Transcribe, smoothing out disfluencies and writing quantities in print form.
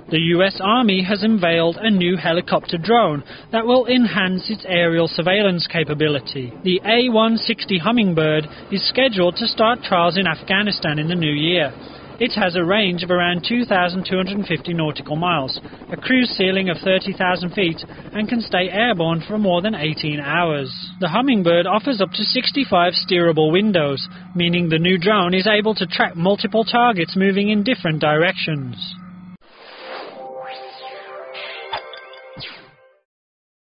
The US Army has unveiled a new helicopter drone that will enhance its aerial surveillance capability. The A-160 Hummingbird is scheduled to start trials in Afghanistan in the new year. It has a range of around 2,250 nautical miles, a cruise ceiling of 30,000 feet, and can stay airborne for more than 18 hours. The Hummingbird offers up to 65 steerable windows, meaning the new drone is able to track multiple targets moving in different directions.